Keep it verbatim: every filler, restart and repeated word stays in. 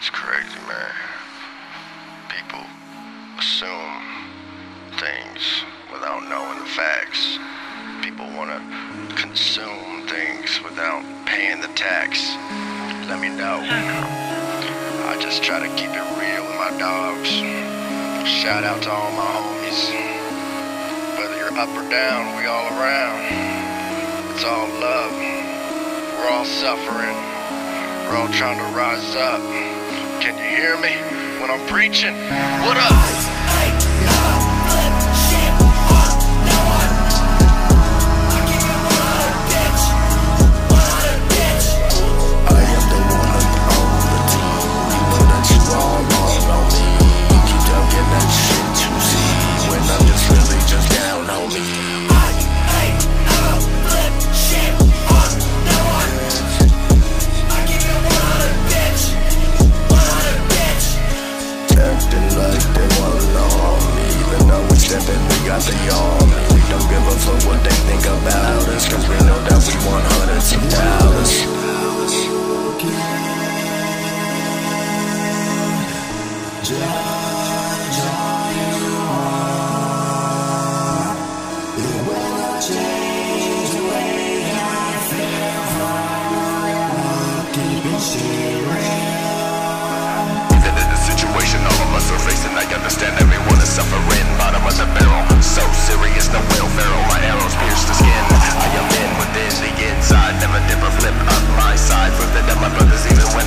It's crazy, man. People assume things without knowing the facts. People want to consume things without paying the tax. Let me know. I just try to keep it real with my dogs. Shout out to all my homies. Whether you're up or down, we all around. It's all love. We're all suffering. We're all trying to rise up. Can you hear me when I'm preaching? What up? We got the army. We don't give a fuck what they think about us, cause we know that we want hundreds of dollars. Judge all you want. It will not change the way I feel for keeping shit real. That is the situation all of us are facing. I understand everyone is suffering. Bottom of the barrel, so serious, no welfare. All my arrows pierce the skin. I am in within the inside. Never dip or flip up my side. Flip it up my brothers even when